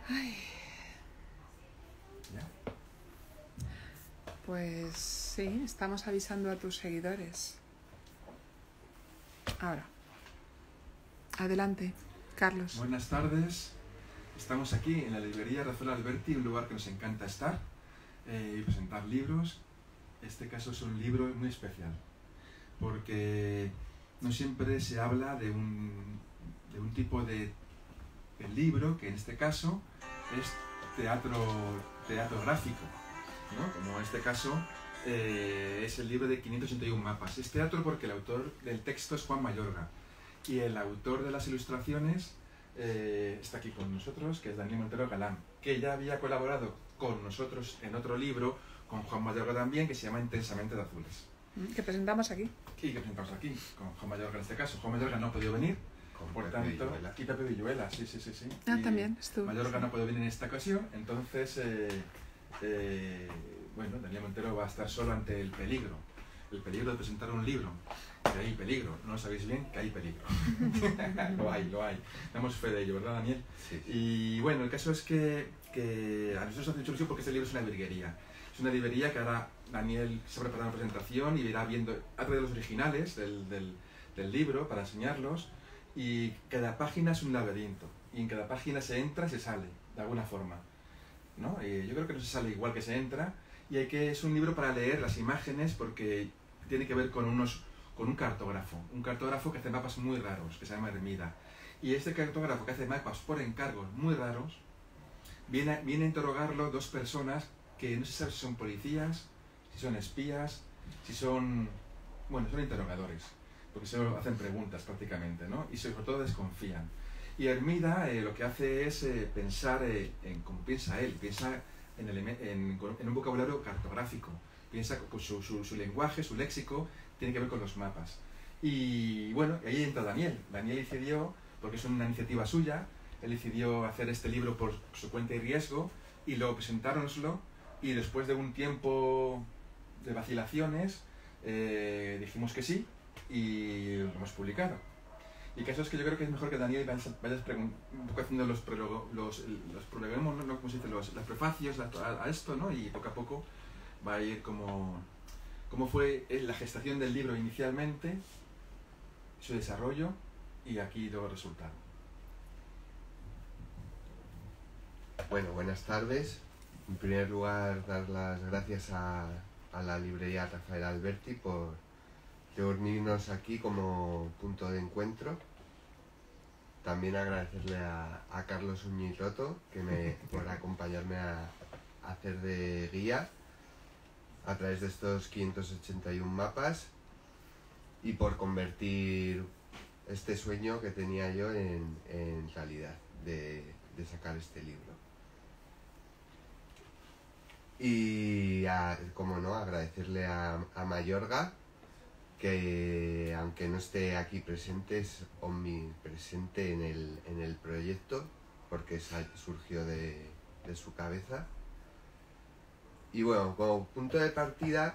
Ay. ¿Ya? Pues sí, estamos avisando a tus seguidores. Ahora. Adelante, Carlos. Buenas tardes. Estamos aquí en la librería Rafael Alberti, un lugar que nos encanta estar y presentar libros. Este caso es un libro muy especial, porque no siempre se habla de un tipo de libro, que en este caso es teatro gráfico, ¿no? Como en este caso es el libro de 581 mapas. Es teatro porque el autor del texto es Juan Mayorga y el autor de las ilustraciones está aquí con nosotros, que es Daniel Montero Galán, que ya había colaborado con nosotros en otro libro, con Juan Mayorga también, que se llama Intensamente de Azules. Que presentamos aquí. Y que presentamos aquí, con Juan Mayorga en este caso. Juan Mayorga no ha podido venir, por Pepe tanto... Villuela. Y Pepe Villuela, sí. Ah, Y también estuvo. Mayorga no puede venir en esta ocasión, entonces, bueno, Daniel Montero va a estar solo ante el peligro de presentar un libro. Que hay peligro, no lo sabéis bien, que hay peligro. Lo hay. Damos fe de ello, ¿verdad, Daniel? Sí. Y bueno, el caso es que a nosotros nos hace mucha ilusión porque este libro es una virguería. Es una librería que ahora Daniel se ha preparado una presentación y irá viendo, ha traído los originales del libro para enseñarlos, y cada página es un laberinto, y en cada página se entra y se sale, de alguna forma, ¿no? Y yo creo que no se sale igual que se entra, y es un libro para leer las imágenes porque tiene que ver con un cartógrafo que hace mapas muy raros, que se llama Hermida. Y este cartógrafo que hace mapas por encargos muy raros, viene a interrogarlo dos personas que no se sabe si son policías, si son espías, si son... Bueno, son interrogadores, porque solo hacen preguntas prácticamente, ¿no? Y sobre todo desconfían. Y Hermida lo que hace es pensar en cómo piensa él, piensa en un vocabulario cartográfico, piensa con su lenguaje, su léxico, tiene que ver con los mapas. Y bueno, ahí entra Daniel. Daniel decidió, porque es una iniciativa suya, él decidió hacer este libro por su cuenta y riesgo, y luego presentárnoslo, y después de un tiempo de vacilaciones, dijimos que sí, y lo hemos publicado. Y el caso es que yo creo que es mejor que Daniel vayas un poco haciendo los prolegemos, ¿no? ¿Cómo se dice? Los prefacios a esto, ¿no? Y poco a poco va a ir cómo fue la gestación del libro inicialmente, su desarrollo y aquí luego el resultado. Bueno, buenas tardes. En primer lugar, dar las gracias a la librería Rafael Alberti por reunirnos aquí como punto de encuentro. También agradecerle a Carlos Uñiroto por acompañarme a hacer de guía a través de estos 581 mapas y por convertir este sueño que tenía yo en realidad de sacar este libro. Y como no, agradecerle a Mayorga, que aunque no esté aquí presente, es omnipresente en el proyecto, porque surgió de su cabeza. Y bueno, como punto de partida,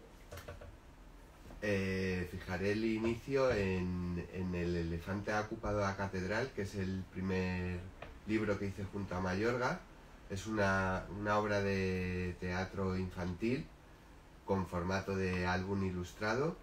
fijaré el inicio en El elefante ha ocupado la catedral, que es el primer libro que hice junto a Mayorga. Es una obra de teatro infantil con formato de álbum ilustrado,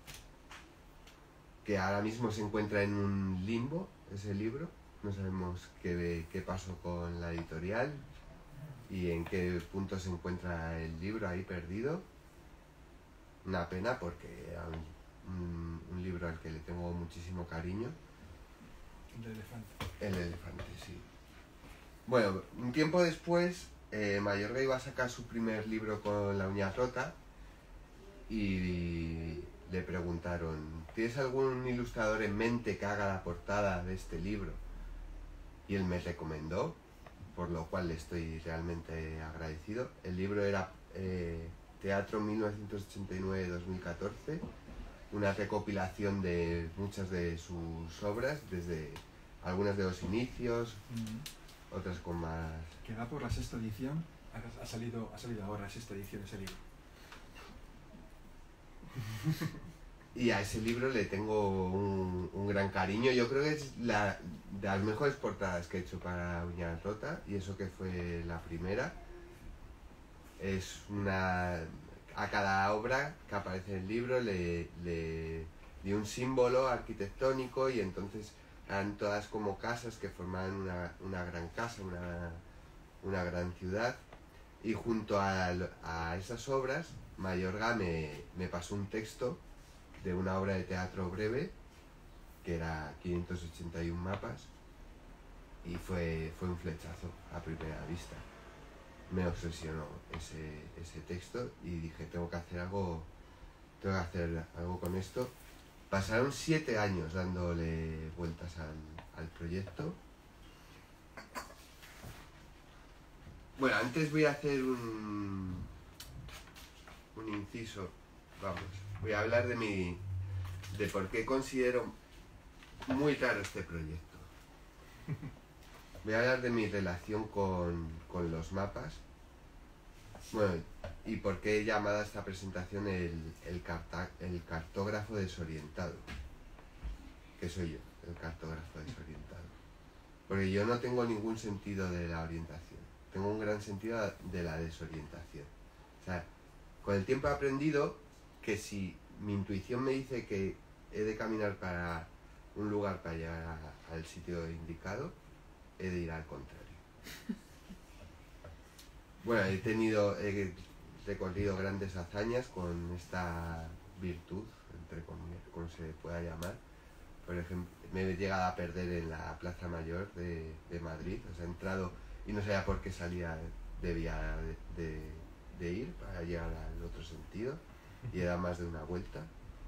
que ahora mismo se encuentra en un limbo, ese libro. No sabemos qué pasó con la editorial y en qué punto se encuentra el libro ahí perdido. Una pena, porque era un libro al que le tengo muchísimo cariño. El elefante. El elefante, sí. Bueno, un tiempo después, Mayorga iba a sacar su primer libro con La uña rota y le preguntaron: ¿tienes algún ilustrador en mente que haga la portada de este libro? Y él me recomendó, por lo cual le estoy realmente agradecido. El libro era Teatro 1989-2014, una recopilación de muchas de sus obras, desde algunas de los inicios, otras con más... Que va por la sexta edición, ha salido ahora la sexta edición de ese libro. Y a ese libro le tengo un gran cariño. Yo creo que es de las mejores portadas que he hecho para Uñas Rotas, y eso que fue la primera. Es una... A cada obra que aparece en el libro le di un símbolo arquitectónico, y entonces eran todas como casas que formaban una gran casa, una gran ciudad. Y junto a esas obras, Mayorga me pasó un texto de una obra de teatro breve, que era 581 mapas, y fue un flechazo a primera vista. Me obsesionó ese texto y dije, tengo que hacer algo con esto. Pasaron 7 años dándole vueltas al proyecto. Bueno, antes voy a hacer un inciso, vamos. Voy a hablar de por qué considero muy raro este proyecto. Voy a hablar de mi relación con los mapas. Bueno, y por qué he llamado a esta presentación el cartógrafo desorientado. Que soy yo, el cartógrafo desorientado. Porque yo no tengo ningún sentido de la orientación. Tengo un gran sentido de la desorientación. O sea, con el tiempo he aprendido que si mi intuición me dice que he de caminar para un lugar para llegar al sitio indicado, he de ir al contrario. Bueno, he recorrido grandes hazañas con esta virtud, entre comillas, como se pueda llamar. Por ejemplo, me he llegado a perder en la Plaza Mayor de Madrid. O sea, he entrado y no sabía por qué debía de ir para llegar al otro sentido, y era más de una vuelta.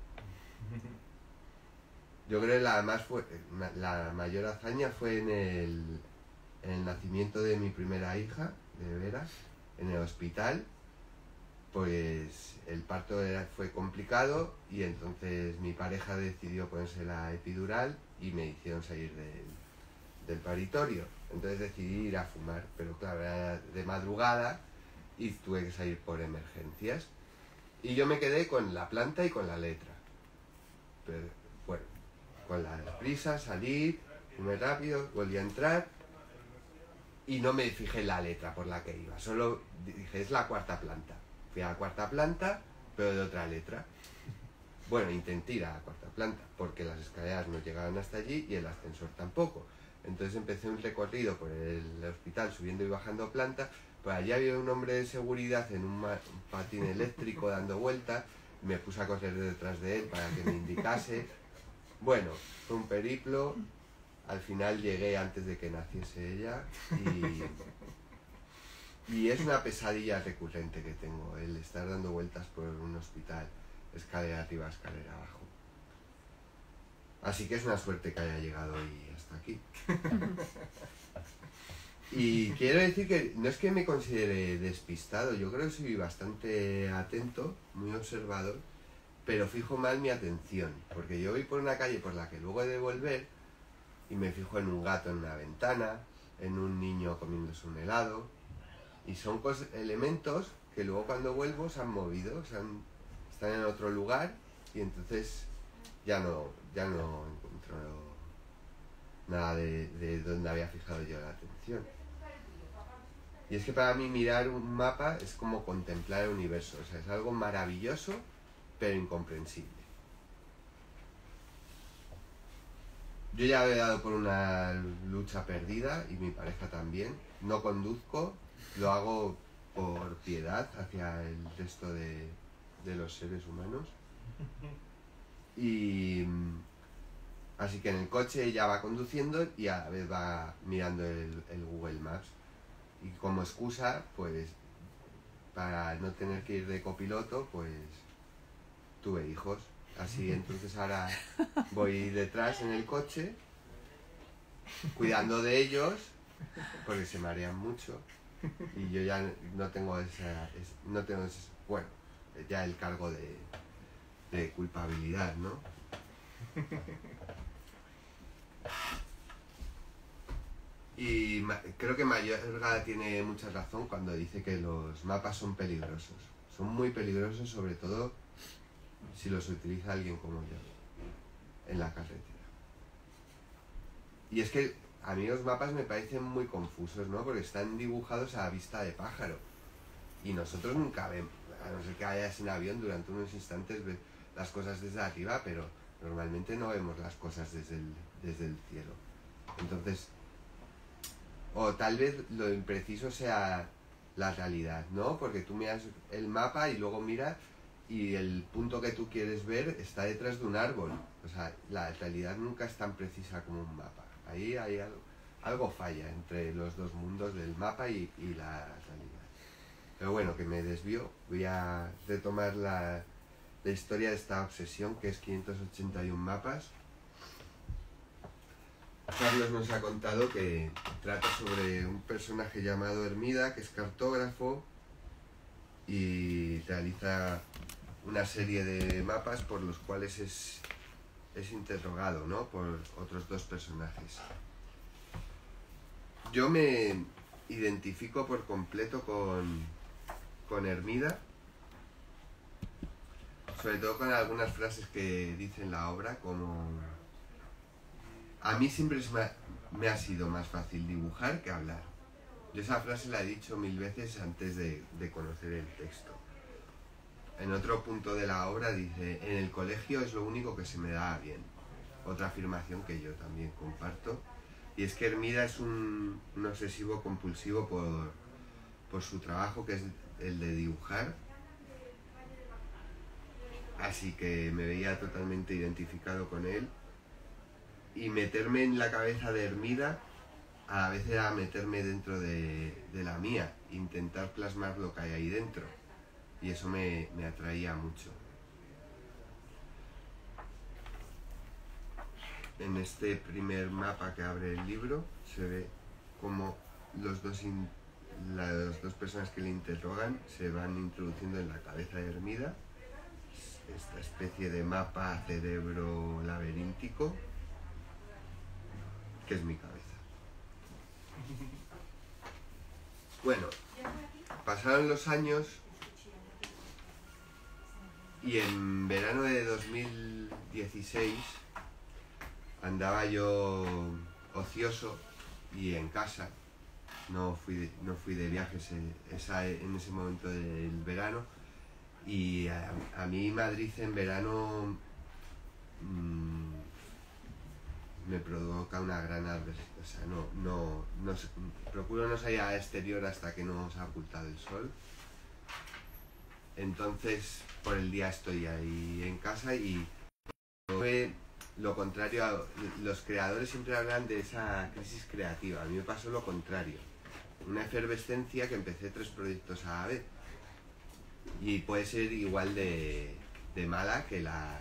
Yo creo que la mayor hazaña fue en el nacimiento de mi primera hija, de Vera, en el hospital. Pues el parto fue complicado, y entonces mi pareja decidió ponerse la epidural y me hicieron salir del paritorio. Entonces decidí ir a fumar, pero claro, era de madrugada y tuve que salir por emergencias. Y yo me quedé con la planta y con la letra. Pero, bueno, con la prisa, salir, fumé rápido, volví a entrar y no me fijé en la letra por la que iba. Solo dije, es la 4ª planta. Fui a la 4ª planta, pero de otra letra. Bueno, intenté ir a la 4ª planta, porque las escaleras no llegaban hasta allí y el ascensor tampoco. Entonces empecé un recorrido por el hospital, subiendo y bajando plantas. Por allí había un hombre de seguridad en un patín eléctrico dando vueltas. Me puse a correr detrás de él para que me indicase. Bueno, fue un periplo. Al final llegué antes de que naciese ella, y es una pesadilla recurrente que tengo, el estar dando vueltas por un hospital, escalera arriba, escalera abajo. Así que es una suerte que haya llegado hoy hasta aquí. Y quiero decir que no es que me considere despistado, yo creo que soy bastante atento, muy observador, pero fijo mal mi atención, porque yo voy por una calle por la que luego he de volver y me fijo en un gato en una ventana, en un niño comiéndose un helado, y son elementos que luego cuando vuelvo se han movido, están en otro lugar, y entonces ya no encuentro nada de donde había fijado yo la atención. Y es que para mí mirar un mapa es como contemplar el universo, o sea, es algo maravilloso pero incomprensible. Yo ya he dado por una lucha perdida, y mi pareja también. No conduzco, lo hago por piedad hacia el resto de los seres humanos. Y así que en el coche ella va conduciendo y a la vez va mirando el Google Maps. Y como excusa, pues, para no tener que ir de copiloto, pues tuve hijos. Así entonces ahora voy detrás en el coche, cuidando de ellos, porque se marean mucho, y yo ya no tengo bueno, ya el cargo de culpabilidad, ¿no? Y creo que Mayorga tiene mucha razón cuando dice que los mapas son peligrosos. Son muy peligrosos, sobre todo si los utiliza alguien como yo en la carretera. Y es que a mí los mapas me parecen muy confusos, ¿no? Porque están dibujados a vista de pájaro. Y nosotros nunca vemos, a no ser que vayas en avión durante unos instantes, ves las cosas desde arriba, pero normalmente no vemos las cosas desde el cielo. Entonces, o tal vez lo impreciso sea la realidad, ¿no? Porque tú miras el mapa y luego miras y el punto que tú quieres ver está detrás de un árbol. O sea, la realidad nunca es tan precisa como un mapa. Ahí hay algo falla entre los dos mundos del mapa y la realidad. Pero bueno, que me desvío. Voy a retomar la historia de esta obsesión, que es 581 mapas. Carlos nos ha contado que trata sobre un personaje llamado Hermida, que es cartógrafo y realiza una serie de mapas por los cuales es interrogado, ¿no?, por otros dos personajes. Yo me identifico por completo con Hermida, sobre todo con algunas frases que dice en la obra, como: a mí siempre me ha sido más fácil dibujar que hablar. Yo esa frase la he dicho 1000 veces antes de conocer el texto. En otro punto de la obra dice: en el colegio es lo único que se me da bien. Otra afirmación que yo también comparto. Y es que Hermida es un obsesivo compulsivo por su trabajo, que es el de dibujar. Así que me veía totalmente identificado con él. Y meterme en la cabeza de Hermida a la vez era meterme dentro de la mía, intentar plasmar lo que hay ahí dentro. Y eso me atraía mucho. En este primer mapa que abre el libro se ve cómo las dos personas que le interrogan se van introduciendo en la cabeza de Hermida, esta especie de mapa cerebro laberíntico que es mi cabeza. Bueno, pasaron los años y en verano de 2016 andaba yo ocioso y en casa. No fui de viajes en ese momento del verano, y a mí Madrid en verano me provoca una gran adversidad. O sea, procuro no salir al exterior hasta que no se ha ocultado el sol. Entonces por el día estoy ahí en casa y lo contrario. Los creadores siempre hablan de esa crisis creativa. A mí me pasó lo contrario, una efervescencia que empecé 3 proyectos a la vez, y puede ser igual de mala que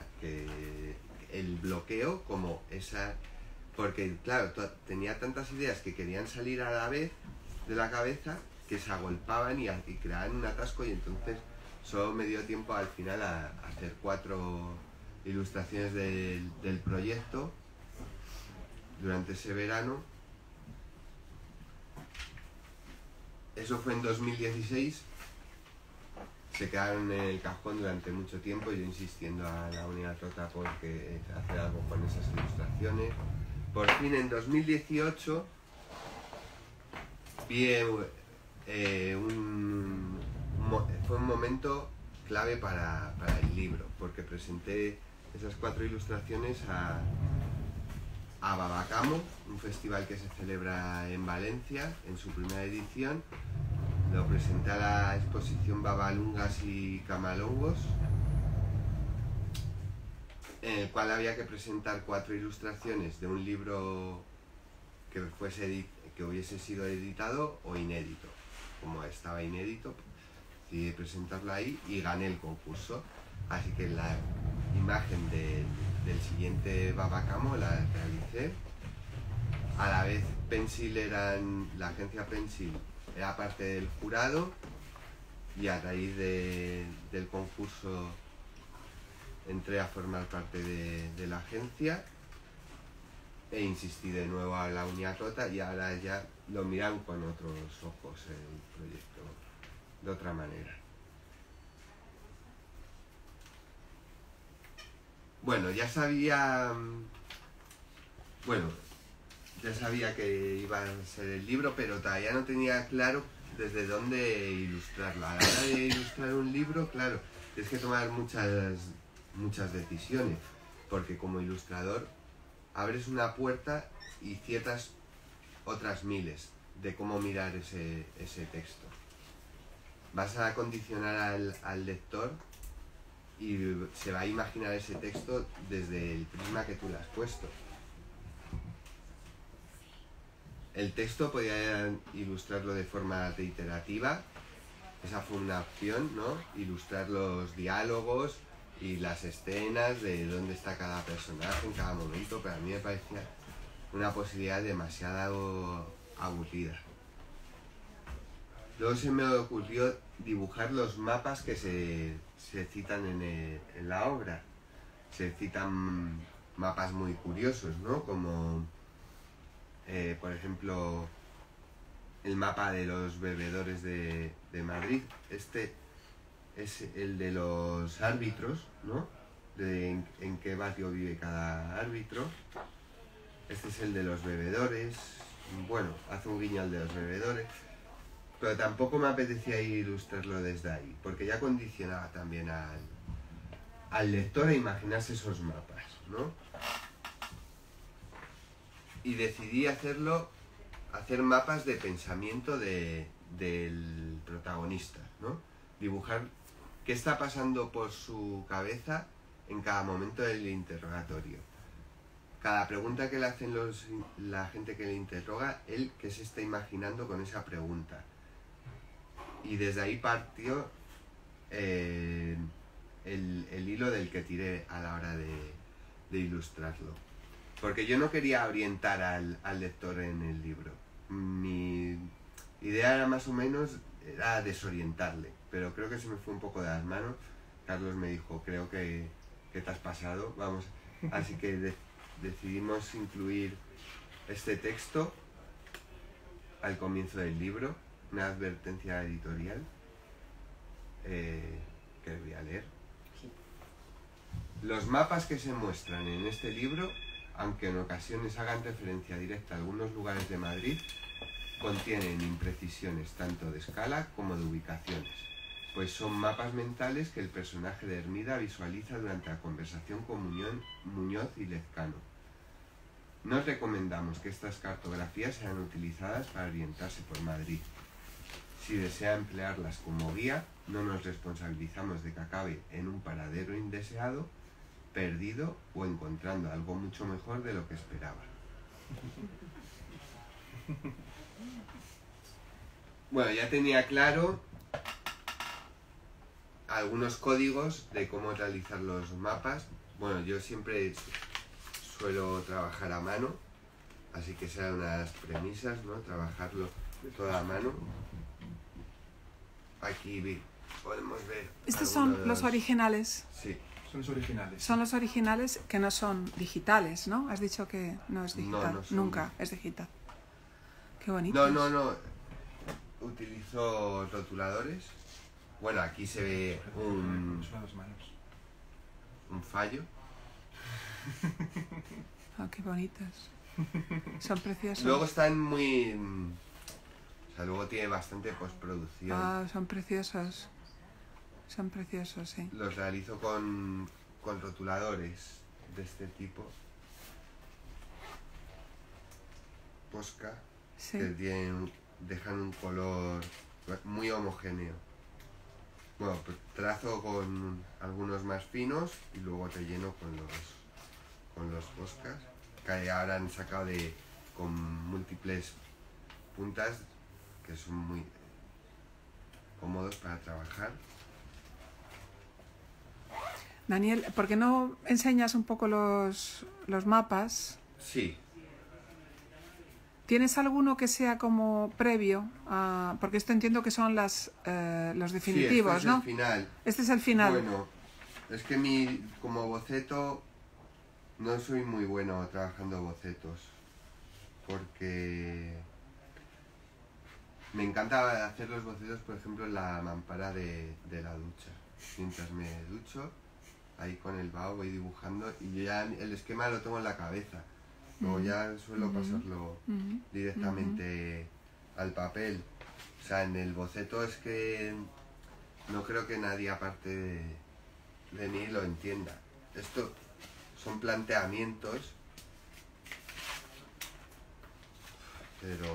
el bloqueo, como esa, porque claro, tenía tantas ideas que querían salir a la vez de la cabeza que se agolpaban y creaban un atasco, y entonces solo me dio tiempo al final a hacer 4 ilustraciones del proyecto durante ese verano. Eso fue en 2016. Se quedaron en el cajón durante mucho tiempo, yo insistiendo a la unidad rota porque hacer algo con esas ilustraciones. Por fin en 2018 fue un momento clave para el libro, porque presenté esas 4 ilustraciones a Babacamo, un festival que se celebra en Valencia, en su primera edición. Lo presenté a la exposición Babalungas y Camalongos, en el cual había que presentar 4 ilustraciones de un libro que hubiese sido editado o inédito. Como estaba inédito, decidí presentarlo ahí y gané el concurso. Así que la imagen del siguiente Babacamo la realicé. A la vez la agencia Pencil era parte del jurado, y a raíz del concurso entré a formar parte de la agencia e insistí de nuevo a la unidad rota, y ahora ya lo miran con otros ojos el proyecto, de otra manera. Bueno, ya sabía... Bueno, ya sabía que iba a ser el libro, pero todavía no tenía claro desde dónde ilustrarlo. A la hora de ilustrar un libro, claro, tienes que tomar muchas decisiones, porque como ilustrador abres una puerta y cierras otras miles de cómo mirar ese texto. Vas a condicionar al lector y se va a imaginar ese texto desde el prisma que tú le has puesto. El texto podía ilustrarlo de forma reiterativa, esa fue una opción, ¿no? Ilustrar los diálogos y las escenas de dónde está cada personaje en cada momento, pero a mí me parecía una posibilidad demasiado aburrida. Luego se me ocurrió dibujar los mapas que se citan en la obra. Se citan mapas muy curiosos, ¿no? Como, por ejemplo, el mapa de los bebedores de Madrid. Este es el de los árbitros, ¿no? En qué barrio vive cada árbitro. Este es el de los bebedores. Bueno, hace un guiño al de los bebedores. Pero tampoco me apetecía ilustrarlo desde ahí, porque ya condicionaba también al lector a imaginarse esos mapas, ¿no? Y decidí hacer mapas de pensamiento del protagonista, ¿no? Dibujar qué está pasando por su cabeza en cada momento del interrogatorio. Cada pregunta que le hacen la gente que le interroga, él qué se está imaginando con esa pregunta. Y desde ahí partió el hilo del que tiré a la hora de ilustrarlo. Porque yo no quería orientar al lector en el libro. Mi idea era más o menos era desorientarle, pero creo que se me fue un poco de las manos. Carlos me dijo, creo que te has pasado, vamos. Así que decidimos incluir este texto al comienzo del libro, una advertencia editorial que voy a leer. Los mapas que se muestran en este libro, aunque en ocasiones hagan referencia directa a algunos lugares de Madrid, contienen imprecisiones tanto de escala como de ubicaciones, pues son mapas mentales que el personaje de Hermida visualiza durante la conversación con Muñoz y Lezcano. Nos recomendamos que estas cartografías sean utilizadas para orientarse por Madrid. Si desea emplearlas como guía, no nos responsabilizamos de que acabe en un paradero indeseado, perdido o encontrando algo mucho mejor de lo que esperaba. Bueno, ya tenía claro algunos códigos de cómo realizar los mapas. Bueno, yo siempre suelo trabajar a mano, así que serán unas premisas, ¿no? Trabajarlo todo a mano. Aquí podemos ver. Estos son los originales. Sí. Son los originales. Son los originales que no son digitales, ¿no? Has dicho que no es digital. No son... Nunca es digital. Qué bonito. No. Utilizo rotuladores. Bueno, aquí se ve un fallo. Oh, qué bonitas. Son preciosos. Luego están muy... O sea, luego tiene bastante postproducción. Ah, son preciosos. Son preciosos, sí. Los realizo con rotuladores de este tipo. Posca. Sí. Que dejan un color muy homogéneo. Bueno, pues trazo con algunos más finos y luego relleno con los Poscas, que ahora han sacado con múltiples puntas que son muy cómodos para trabajar. Daniel, ¿por qué no enseñas un poco los mapas? Sí. ¿Tienes alguno que sea como previo? Porque esto entiendo que son los definitivos, sí, este ¿no? Es el final. Este es el final. Bueno, es que como boceto no soy muy bueno trabajando bocetos, porque me encanta hacer los bocetos, por ejemplo, en la mampara de la ducha. Mientras me ducho, ahí con el bao voy dibujando y yo ya el esquema lo tengo en la cabeza. Luego ya suelo pasarlo directamente al papel. O sea, en el boceto es que no creo que nadie aparte de mí lo entienda. Esto son planteamientos, pero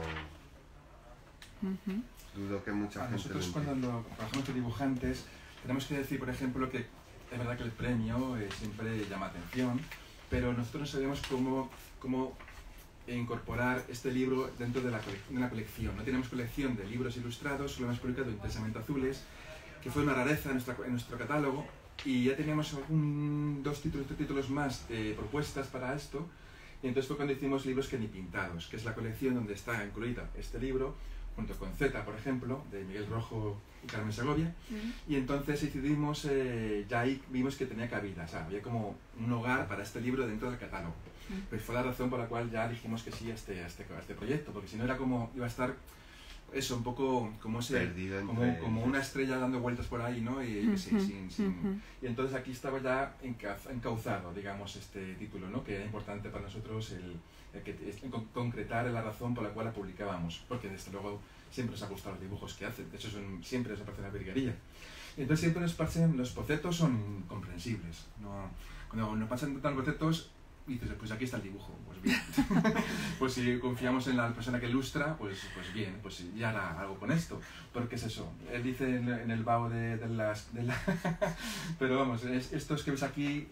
dudo que mucha gente Nosotros lo cuando entienda. trabajamos de dibujantes tenemos que decir, por ejemplo, que es verdad que el premio siempre llama atención, pero nosotros no sabemos cómo incorporar este libro dentro de la colección. No tenemos colección de libros ilustrados, solo hemos publicado Intensamente Azules, que fue una rareza en nuestro catálogo, y ya teníamos dos títulos más de propuestas para esto, y entonces fue cuando hicimos Libros que ni pintados, que es la colección donde está incluida este libro, junto con Z, por ejemplo, de Miguel Rojo y Carmen Segovia, y entonces decidimos, ya ahí vimos que tenía cabida, o sea, había como un hogar para este libro dentro del catálogo. Pues fue la razón por la cual ya dijimos que sí a este proyecto, porque si no era como, iba a estar eso, un poco como como una estrella dando vueltas por ahí, ¿no? Y entonces aquí estaba ya encauzado, digamos, este título, ¿no? Que era importante para nosotros concretar la razón por la cual la publicábamos, porque desde luego siempre nos ha gustado los dibujos que hacen, de hecho siempre nos parece una virguería. Entonces siempre nos parecen, los bocetos son comprensibles, ¿no? Cuando nos pasan tantos bocetos, dices, pues aquí está el dibujo, pues bien. Pues si confiamos en la persona que ilustra, pues bien, pues ya hará algo con esto. Porque es eso, él dice en el bao de las... Pero vamos, estos que ves aquí...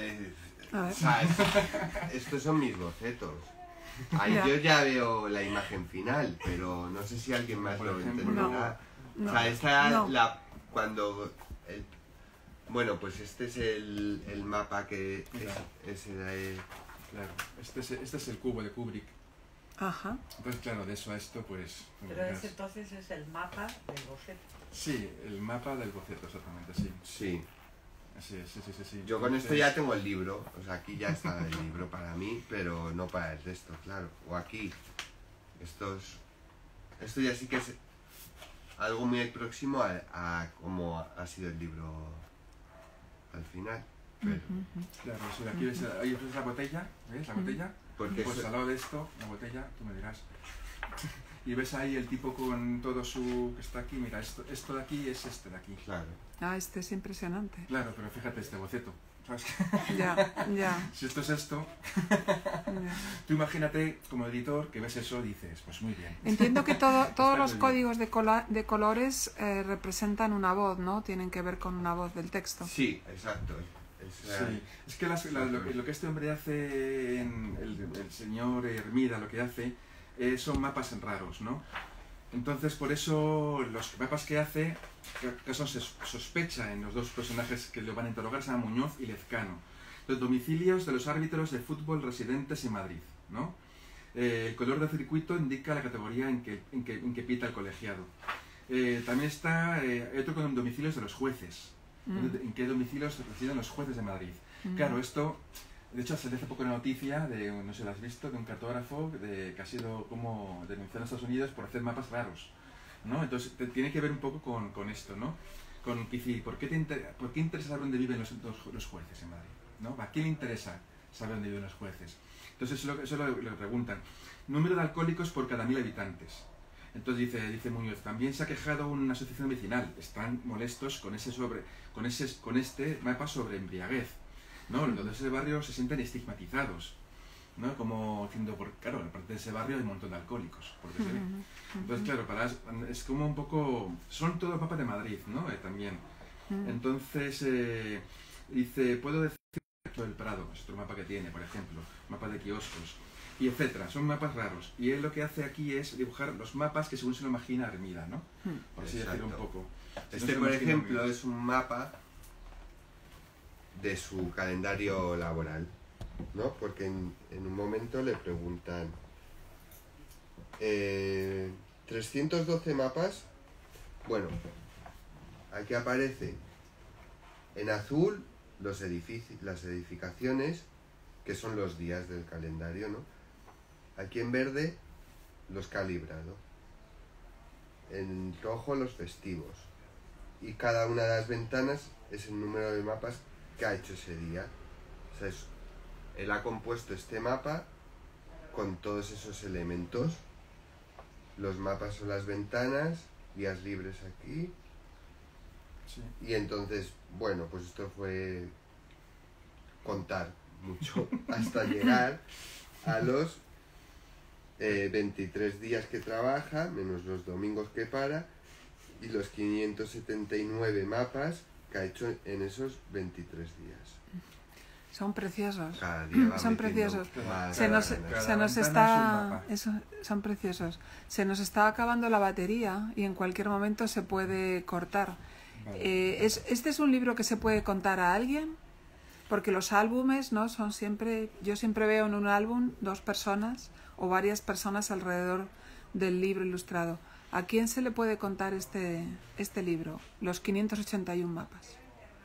Estos son mis bocetos. Ahí yo ya veo la imagen final, pero no sé si alguien más lo entenderá. O sea, esta cuando... Bueno, pues este es el mapa que Claro, este es el cubo de Kubrick. Ajá. Entonces, claro, de eso a esto, pues... Pero ese entonces es el mapa del boceto. Sí, el mapa del boceto, exactamente, sí. Sí. Sí. Yo con esto ya tengo el libro, o sea, aquí ya está el libro para mí, pero no para el resto, claro. O aquí, esto ya sí que es algo muy próximo a cómo ha sido el libro al final. Pero... Claro, si aquí ves, ahí ves la botella, ¿ves la botella? Porque pues al lado de esto, la botella, tú me dirás. Y ves ahí el tipo con todo su... que está aquí, mira, esto de aquí es este de aquí. Claro. Ah, este es impresionante. Claro, pero fíjate este boceto, ¿sabes? Ya. Si esto es esto, tú imagínate como editor que ves eso y dices, pues muy bien. Entiendo que todos los códigos de colores representan una voz, ¿no? Tienen que ver con una voz del texto. Sí, exacto. Sí, es que lo que este hombre hace, el señor Hermida, lo que hace, son mapas raros, ¿no? Entonces, por eso, los mapas que hace, que se sospecha en los dos personajes que lo van a interrogar, se llaman Muñoz y Lezcano. Los domicilios de los árbitros de fútbol residentes en Madrid, ¿no? El color del circuito indica la categoría en que pita el colegiado. También está otro con domicilios de los jueces. ¿En qué domicilios residen los jueces de Madrid? Claro, esto, de hecho, salió hace poco una noticia de, no sé si lo has visto, de un cartógrafo que ha sido como denunciado en Estados Unidos por hacer mapas raros, ¿no? Entonces, tiene que ver un poco con esto, ¿no? Con decir, ¿por qué interesa saber dónde viven los jueces en Madrid? ¿No? ¿A quién le interesa saber dónde viven los jueces? Entonces, eso lo preguntan. Número de alcohólicos por cada 1000 habitantes. Entonces dice Muñoz, también se ha quejado una asociación vecinal, están molestos con este mapa sobre embriaguez, ¿no? Entonces ese barrio se sienten estigmatizados, ¿no? Como diciendo, claro, en parte de ese barrio hay un montón de alcohólicos, porque se ve. Entonces, claro, es como un poco, son todos mapas de Madrid, ¿no? También. Entonces, dice, puedo decir el Prado, es otro mapa que tiene, por ejemplo, mapa de kioscos, y etcétera, son mapas raros. Y él lo que hace aquí es dibujar los mapas que según se lo imagina Hermida, ¿no? Por así decirlo un poco. Por ejemplo, es un mapa de su calendario laboral, ¿no? Porque en un momento le preguntan 312 mapas. Bueno, aquí aparece en azul las edificaciones, que son los días del calendario, ¿no? Aquí en verde los calibra, ¿no? En rojo los festivos. Y cada una de las ventanas es el número de mapas qué ha hecho ese día. O sea, él ha compuesto este mapa con todos esos elementos. Los mapas son las ventanas, días libres aquí. Sí. Y entonces, bueno, pues esto fue contar mucho hasta llegar a los 23 días que trabaja, menos los domingos que para, y los 579 mapas que ha hecho en esos 23 días. Son preciosos. Cada día va Son metiendo preciosos. más Se nos ganas. está... son preciosos. Se nos está acabando la batería y en cualquier momento se puede cortar. Vale. ¿Este es un libro que se puede contar a alguien? Porque los álbumes, ¿no? Son siempre... Yo siempre veo en un álbum 2 personas o varias personas alrededor del libro ilustrado. ¿A quién se le puede contar este libro? Los 581 mapas.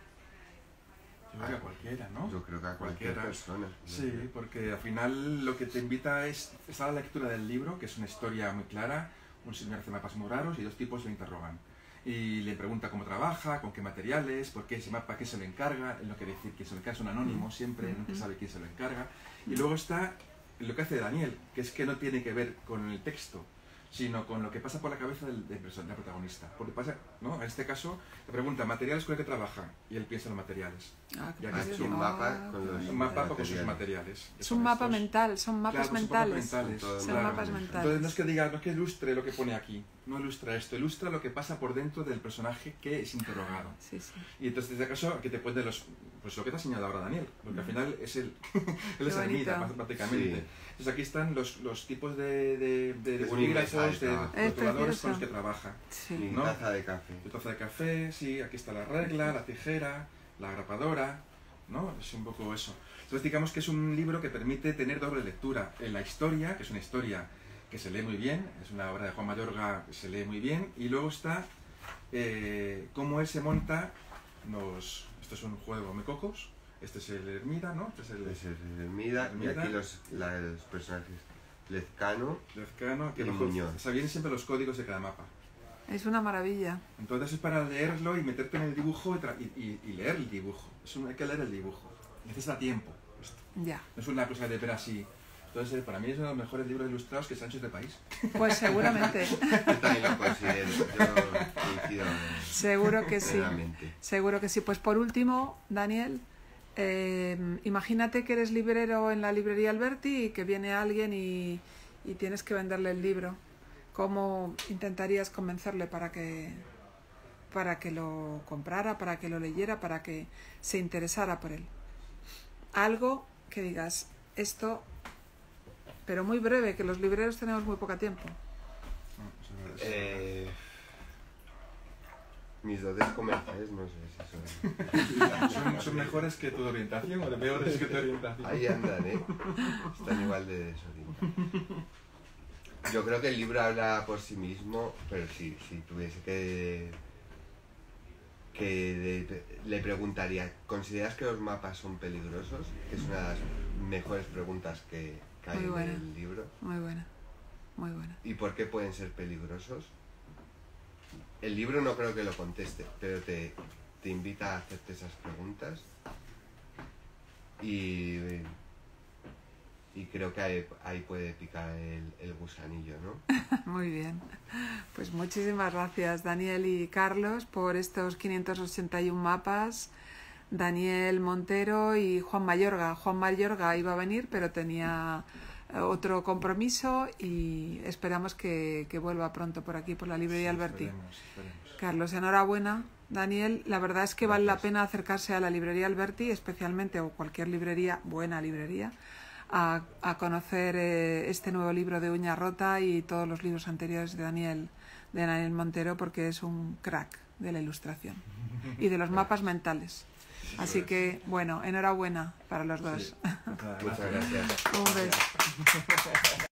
Yo creo que a cualquiera, ¿no? Yo creo que a cualquier persona. Sí, porque al final lo que te invita es la lectura del libro, que es una historia muy clara. Un señor hace mapas muy raros y 2 tipos le interrogan. Y le pregunta cómo trabaja, con qué materiales, por qué ese mapa, qué se lo encarga. Es lo que decir, que se lo encarga es un anónimo siempre, nunca sabe quién se lo encarga. Y luego está lo que hace Daniel, que es que no tiene que ver con el texto, sino con lo que pasa por la cabeza del protagonista. Porque pasa, ¿no? En este caso, le pregunta materiales con el que trabaja y él piensa en los materiales. Qué Ya que Es un mapa con los un mapa con sus materiales. Es un mapa mental, son mapas Claro, mentales. Son Son mapas mentales. Entonces no es que diga, no es que ilustre lo que pone aquí, no ilustra esto, ilustra lo que pasa por dentro del personaje que es interrogado. Sí, sí. Y entonces, en este caso, aquí te puede pues lo que te ha señalado ahora Daniel, porque al final es él, él es Qué ermita, bonito. prácticamente. Sí. Entonces aquí están los tipos de bolígrafos, universal, de trabajo. rotuladores con los precioso. que trabaja. Sí. Mi ¿No? taza de café. Tu taza de café, sí, aquí está la regla, la tijera, la grapadora, ¿no? Es un poco eso. Entonces digamos que es un libro que permite tener doble lectura. En la historia, que es una historia que se lee muy bien, es una obra de Juan Mayorga que se lee muy bien, y luego está cómo él se monta esto es un juego de cocos, este es el Ermida, ¿no? Este es el Ese es el Ermida, y Ermida. aquí los personajes Lezcano Lezcano, que y bajo, Muñoz. o sea, vienen siempre los códigos de cada mapa. Es una maravilla. Entonces es para leerlo y meterte en el dibujo y leer el dibujo. Hay que leer el dibujo. Necesita tiempo. Esto. Ya. No es una cosa de ver así. Entonces, para mí es uno de los mejores libros ilustrados que se han hecho en este país. Pues seguramente. Yo también lo considero, yo coincido Seguro que sí. plenamente. Seguro que sí. Pues por último, Daniel, imagínate que eres librero en la librería Alberti y que viene alguien y tienes que venderle el libro. ¿Cómo intentarías convencerle para que lo comprara, para que lo leyera, para que se interesara por él? Algo que digas, esto, pero muy breve, que los libreros tenemos muy poco tiempo. Mis dotes comerciales no sé si son... Son mejores que tu orientación o de peores que tu orientación. Ahí andan, ¿eh? Están igual de desorientados. Yo creo que el libro habla por sí mismo, pero si tuviese le preguntaría, ¿consideras que los mapas son peligrosos? Que es una de las mejores preguntas que hay Muy buena. en el libro. Muy buena, muy buena. ¿Y por qué pueden ser peligrosos? El libro no creo que lo conteste, pero te invita a hacerte esas preguntas y creo que ahí puede picar el gusanillo, ¿no? Muy bien. Pues muchísimas gracias, Daniel y Carlos, por estos 581 mapas. Daniel Montero y Juan Mayorga. Juan Mayorga iba a venir, pero tenía otro compromiso y esperamos que vuelva pronto por aquí, por la librería Alberti. Esperemos. Carlos, enhorabuena. Daniel, la verdad es que vale la pena acercarse a la librería Alberti, especialmente, o cualquier librería, buena librería, a conocer este nuevo libro de Uña Rota y todos los libros anteriores de Daniel Montero, porque es un crack de la ilustración y de los mapas mentales. Así que, bueno, enhorabuena para los dos. Sí. Muchas gracias. Un beso.